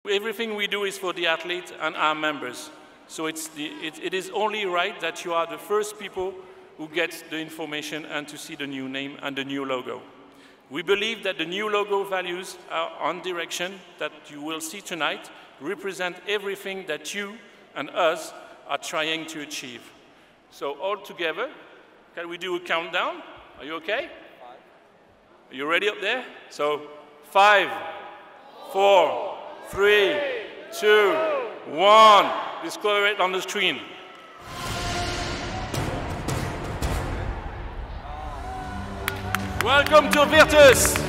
Everything we do is for the athlete and our members. So it is only right that you are the first people who get the information and to see the new name and the new logo. We believe that the new logo values are on direction that you will see tonight represent everything that you and us are trying to achieve. So all together, can we do a countdown? Are you okay? 5. Are you ready up there? So 5, 4, 3, 2, 1. Discover it on the screen. Welcome to Virtus.